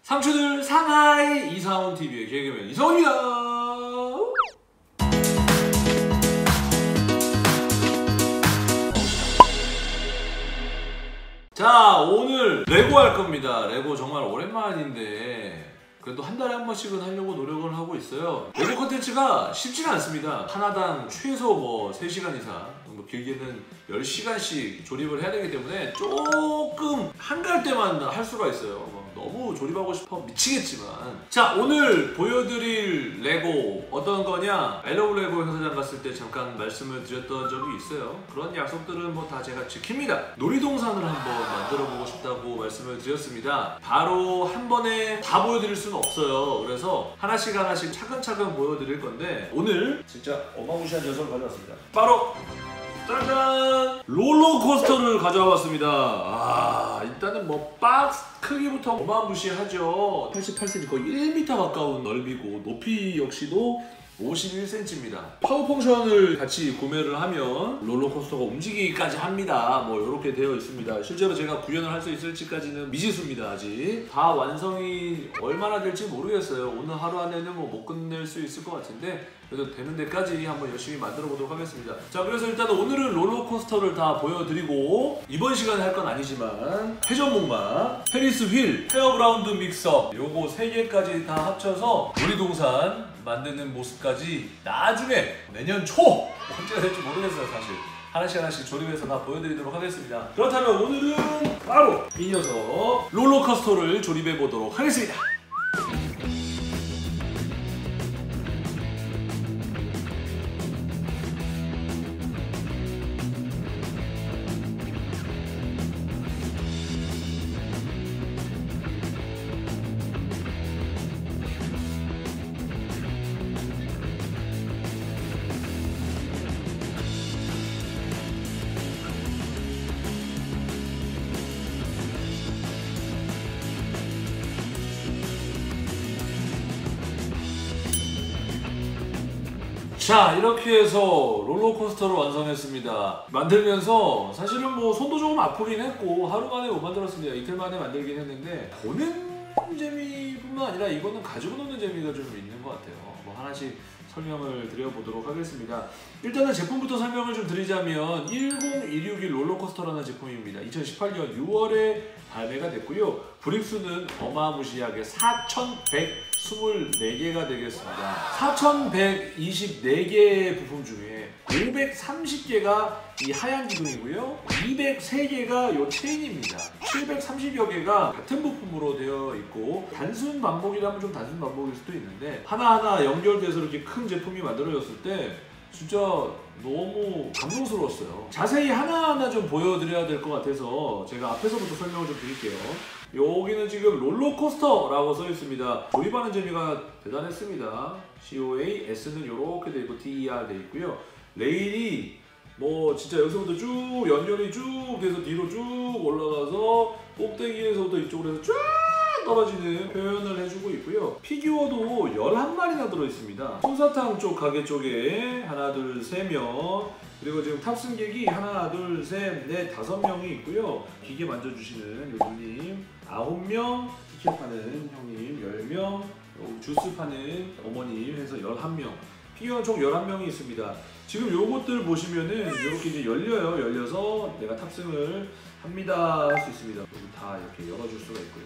상추들 상하이 이상훈TV의 개그맨 이상훈입니다. 자, 오늘 레고 할 겁니다. 레고 정말 오랜만인데 그래도 한 달에 한 번씩은 하려고 노력을 하고 있어요. 레고 컨텐츠가 쉽지는 않습니다. 하나당 최소 뭐 3시간 이상, 뭐 길게는 10시간씩 조립을 해야 되기 때문에 조금 한가할 때만 할 수가 있어요. 너무 조립하고 싶어 미치겠지만, 자, 오늘 보여드릴 레고 어떤 거냐, 알러브 레고 행사장 갔을 때 잠깐 말씀을 드렸던 적이 있어요. 그런 약속들은 뭐 다 제가 지킵니다. 놀이동산을 한번 만들어 보고 싶다고 말씀을 드렸습니다. 바로 한 번에 다 보여드릴 수는 없어요. 그래서 하나씩 차근차근 보여드릴 건데, 오늘 진짜 어마무시한 녀석을 가져왔습니다. 바로 짜잔! 롤러코스터를 가져와 봤습니다. 일단은 뭐 박스 크기부터 어마무시하죠. 88cm, 거의 1m 가까운 넓이고, 높이 역시도 51cm입니다. 파워 펑션을 같이 구매를 하면 롤러코스터가 움직이기까지 합니다. 뭐 이렇게 되어 있습니다. 실제로 제가 구현을 할 수 있을지까지는 미지수입니다. 아직 다 완성이 얼마나 될지 모르겠어요. 오늘 하루 안에는 뭐 못 끝낼 수 있을 것 같은데, 그래도 되는 데까지 한번 열심히 만들어 보도록 하겠습니다. 자, 그래서 일단 오늘은 롤러코스터를 다 보여드리고, 이번 시간에 할 건 아니지만 회전목마, 페리스 휠, 페어그라운드 믹서, 요거 3개까지 다 합쳐서 놀이동산 만드는 모습까지 나중에 내년 초 언제가 될지 모르겠어요. 사실 하나씩 조립해서 다 보여드리도록 하겠습니다. 그렇다면 오늘은 바로 이 녀석 롤러코스터를 조립해 보도록 하겠습니다. 자, 이렇게 해서 롤러코스터를 완성했습니다. 만들면서 사실은 뭐 손도 조금 아프긴 했고, 하루 만에 못 만들었습니다. 이틀 만에 만들긴 했는데, 보는 재미뿐만 아니라 이거는 가지고 노는 재미가 좀 있는 것 같아요. 뭐 하나씩 설명을 드려보도록 하겠습니다. 일단은 제품부터 설명을 좀 드리자면 10161 롤러코스터라는 제품입니다. 2018년 6월에 발매가 됐고요. 브릭수는 어마무시하게 4124개가 되겠습니다. 4124개의 부품 중에 530개가 이 하얀 기둥이고요. 203개가 이 체인입니다. 730여 개가 같은 부품으로 되어 있고, 단순 반복이라면 좀 단순 반복일 수도 있는데, 하나하나 연결돼서 이렇게 큰 제품이 만들어졌을 때 진짜 너무 감동스러웠어요. 자세히 하나하나 좀 보여드려야 될 것 같아서 제가 앞에서부터 설명을 좀 드릴게요. 여기는 지금 롤러코스터라고 써 있습니다. 조립하는 재미가 대단했습니다. COA, S는 이렇게 돼 있고 DER 돼 있고요. 레일이 뭐 진짜 여기서부터 쭉 연결이 쭉 돼서 뒤로 쭉 올라가서 꼭대기에서부터 이쪽으로 해서 쭉 떨어지는 표현을 해주고 있고요. 피규어도 11마리나 들어있습니다. 솜사탕 쪽 가게 쪽에 하나, 둘, 3명, 그리고 지금 탑승객이 하나, 둘, 셋, 넷, 5명이 있고요. 기계 만져주시는 요 누님 9명, 티켓 파는 형님 10명, 주스 파는 어머님 해서 11명. 피규어 총 11명이 있습니다. 지금 요것들 보시면은 이렇게 이제 열려요. 열려서 내가 탑승을 합니다 할 수 있습니다. 여기 다 이렇게 열어줄 수가 있고요.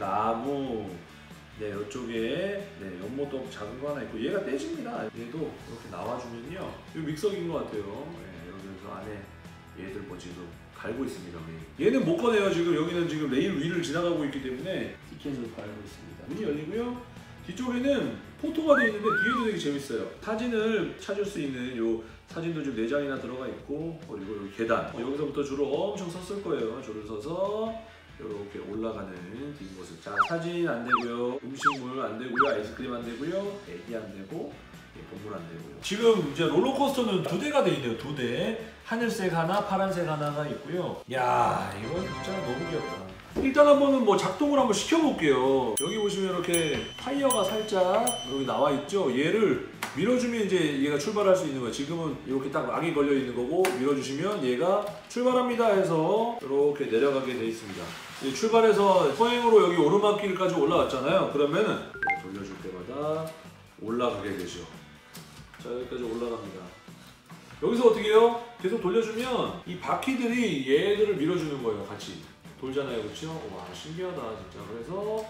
나무, 네, 이쪽에 네, 연못도 작은 거 하나 있고, 얘가 떼집니다. 얘도 이렇게 나와주면요. 이 믹서기인 것 같아요. 네, 여기서 안에 얘들 뭐 지금 갈고 있습니다. 얘는 못 꺼내요. 지금 여기는 지금 레일 위를 지나가고 있기 때문에 티켓을 갈고 있습니다. 문이 열리고요. 뒤쪽에는 포토가 되어 있는데 뒤에도 되게 재밌어요. 사진을 찾을 수 있는 요 사진도 좀 4장이나 들어가 있고, 그리고 요 계단, 여기서부터 줄을 엄청 섰을 거예요. 줄을 서서 이렇게 올라가는 뒷모습. 자, 사진 안 되고요, 음식물 안 되고요, 아이스크림 안 되고요, 애기 안 되고, 건물 안 되고요. 지금 이제 롤러코스터는 2대가 돼 있네요. 2대. 하늘색 하나, 파란색 하나가 있고요. 야, 이거 진짜 너무 귀엽다. 일단 한번은 뭐 작동을 한번 시켜볼게요. 여기 보시면 이렇게 타이어가 살짝 여기 나와 있죠. 얘를 밀어주면 이제 얘가 출발할 수 있는 거예요. 지금은 이렇게 딱 악이 걸려 있는 거고 밀어주시면 얘가 출발합니다 해서 이렇게 내려가게 돼 있습니다. 이제 출발해서 서행으로 여기 오르막길까지 올라왔잖아요. 그러면은 돌려줄 때마다 올라가게 되죠. 자, 여기까지 올라갑니다. 여기서 어떻게 해요? 계속 돌려주면 이 바퀴들이 얘들을 밀어주는 거예요. 같이 돌잖아요, 그렇죠? 와, 신기하다 진짜. 그래서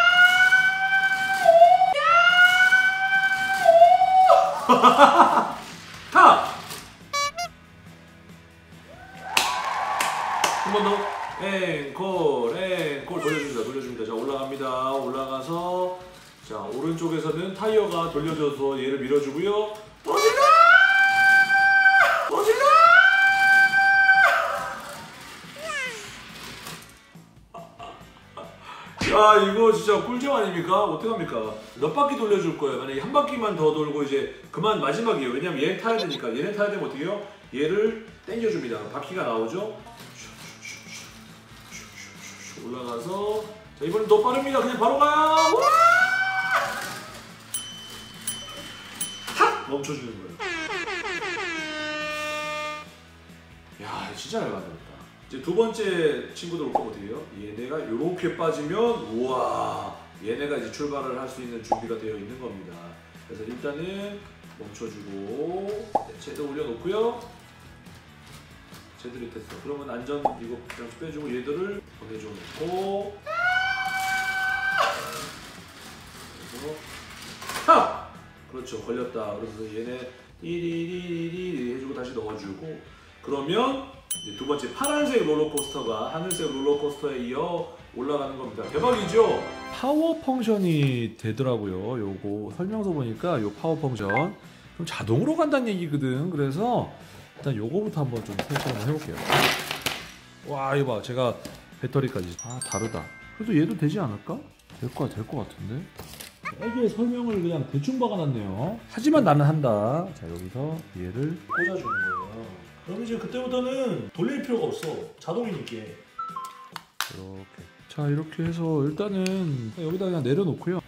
타! 한 번 더. 앵콜 돌려줍니다. 자, 올라갑니다. 올라가서 자, 오른쪽에서는 타이어가 돌려줘서 얘를 밀어주고요. 떨어진다! 야, 이거 진짜 꿀잼 아닙니까? 어떡합니까? 몇 바퀴 돌려줄 거예요. 만약에 한 바퀴만 더 돌고 이제 그만 마지막이에요. 왜냐면 얘 타야 되니까. 얘네 타야 되면 어떻게 해요? 얘를 당겨줍니다. 바퀴가 나오죠? 올라가서 자, 이번엔 더 빠릅니다. 그냥 바로 가요. 탁! 멈춰주는 거예요. 야, 진짜 잘 만들었다. 이제 두 번째 친구들 올 거면 어떻게 해요? 얘네가 이렇게 빠지면 우와, 얘네가 이제 출발을 할 수 있는 준비가 되어 있는 겁니다. 그래서 일단은 멈춰주고 쟤도 올려놓고요. 쟤들이 됐어. 그러면 안전 이거 그냥 빼주고 얘들을 보내줘 놓고 그래서 탁! 그렇죠, 걸렸다. 그래서 얘네 띠리리리리 해주고 다시 넣어주고 그러면 이제 두 번째 파란색 롤러코스터가 하늘색 롤러코스터에 이어 올라가는 겁니다. 대박이죠? 파워 펑션이 되더라고요. 요거 설명서 보니까 요 파워 펑션 그럼 자동으로 간다는 얘기거든. 그래서 일단 요거부터 한번 좀 설정을 해볼게요. 와, 이거 봐. 제가 배터리까지 다르다. 그래도 얘도 되지 않을까? 될 것 같은데? 애기의 설명을 그냥 대충 박아놨네요. 하지만 나는 한다. 자, 여기서 얘를 꽂아주는 거예요. 그럼 이제 그때부터는 돌릴 필요가 없어. 자동이니까. 이렇게. 자, 이렇게 해서 일단은 여기다 그냥 내려놓고요.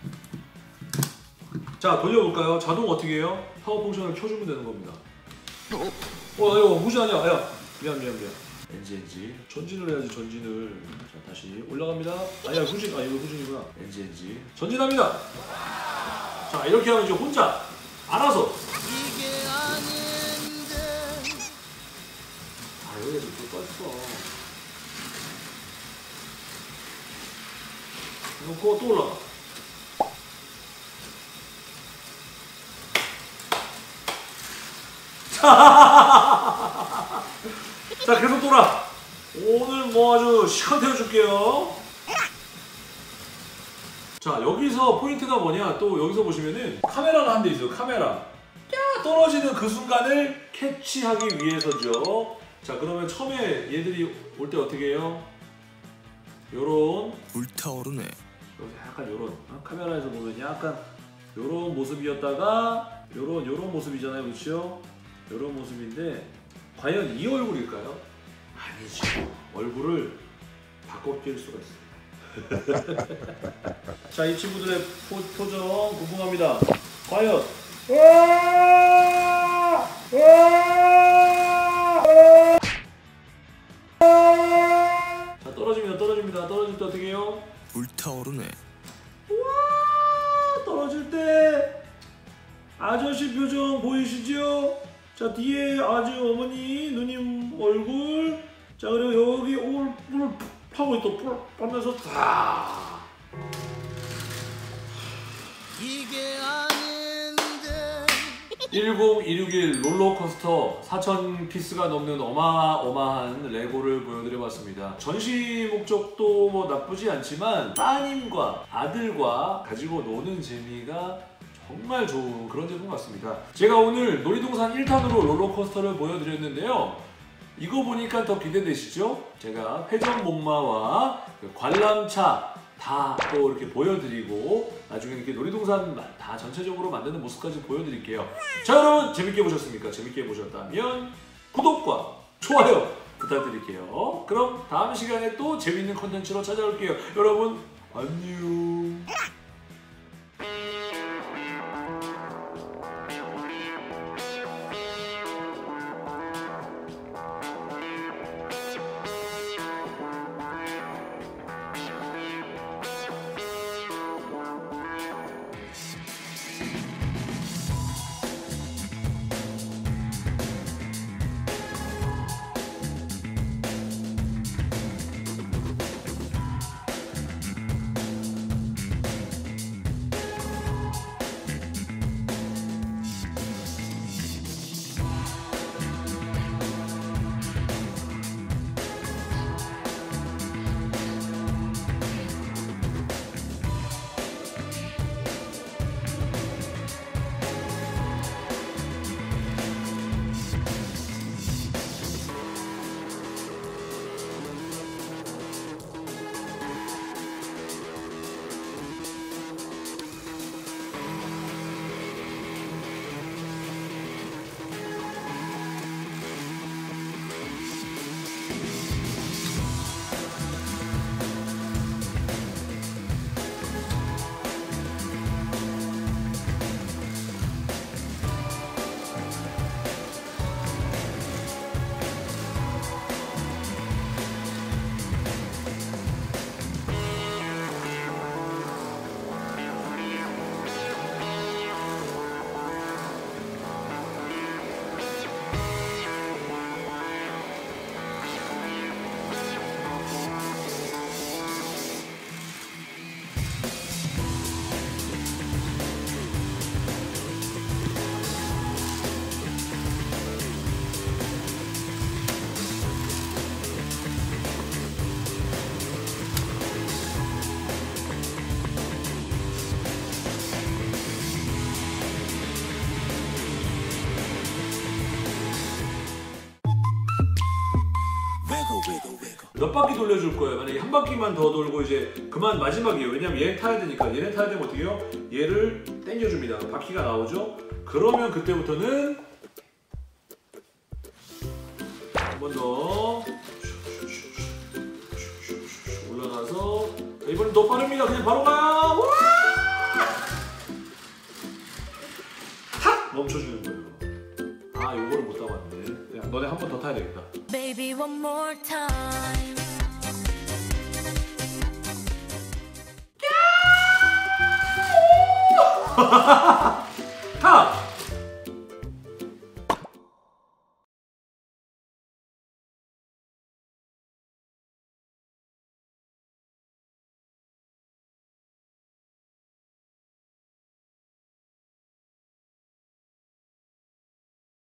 자, 돌려볼까요? 자동 어떻게 해요? 파워 펑션을 켜주면 되는 겁니다. 이거 무시 아니야. 야, 미안. 엔지. 전진을 해야지, 전진을. 자, 다시 올라갑니다. 아니야, 후진. 이거 후진이구나. 엔지. 전진합니다. 자, 이렇게 하면 이제 혼자 알아서. 여기에서 또 빠졌어. 놓고 또 올라가. 자, 계속 돌아. 오늘 뭐 아주 시간 태워줄게요. 자, 여기서 포인트가 뭐냐? 또 여기서 보시면은 카메라가 한 대 있어요. 카메라. 떨어지는 그 순간을 캐치하기 위해서죠. 자, 그러면 처음에 얘들이 올 때 어떻게 해요? 요런 불타오르네. 약간 요런 카메라에서 보면 약간 요런 모습이었다가 요런 모습이잖아요, 그렇죠? 요런 모습인데 과연 이 얼굴일까요? 아니죠. 얼굴을 바꿔낄 수가 있어요. 자, 이 친구들의 표정 궁금합니다. 과연 자, 떨어집니다. 떨어질 때 어떻게 해요? 불타오르네. 와, 떨어질 때 아저씨 표정 보이시죠? 자, 뒤에 아주 어머니 누님 얼굴. 자, 그리고 여기 뿔 파고 또 뿔 빠면서 다. 이게 아닌데. 10261 롤러코스터 4,000피스가 넘는 어마어마한 레고를 보여드려봤습니다. 전시 목적도 뭐 나쁘지 않지만 따님과 아들과 가지고 노는 재미가 정말 좋은 그런 제품 같습니다. 제가 오늘 놀이동산 1탄으로 롤러코스터를 보여드렸는데요. 이거 보니까 더 기대되시죠? 제가 회전목마와 관람차 다 또 이렇게 보여드리고 나중에 이렇게 놀이동산 다 전체적으로 만드는 모습까지 보여드릴게요. 자, 여러분 재밌게 보셨습니까? 재밌게 보셨다면 구독과 좋아요 부탁드릴게요. 그럼 다음 시간에 또 재밌는 컨텐츠로 찾아올게요. 여러분 안녕. 몇 바퀴 돌려줄 거예요. 만약에 한 바퀴만 더 돌고 이제 그만 마지막이에요. 왜냐면 얘 타야 되니까. 얘네 타야 되면 어떻게 해요? 얘를 당겨줍니다. 바퀴가 나오죠? 그러면 그때부터는 한 번 더 올라가서 이번엔 더 빠릅니다. 그냥 바로 가요. 탁 멈춰주는 거예요. 아, 요거를 못 따봤네. 야, 너네 한 번 더 타야 되겠다. Baby, one more time. 타!